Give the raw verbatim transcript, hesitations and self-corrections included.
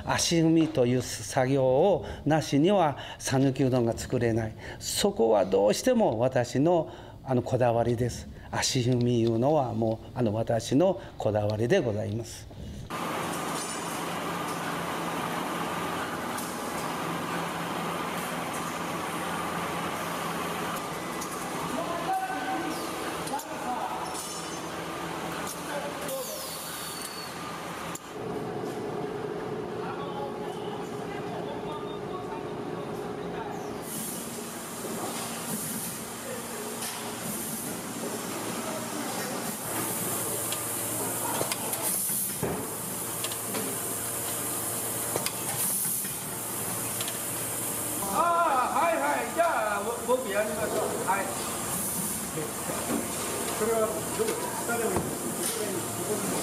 足踏みという作業をなしには讃岐うどんが作れない。そこはどうしても私のあのこだわりです。足踏みいうのはもうあの私のこだわりでございます。 僕やりましょう。はい。それはどこですか？下でもいいです。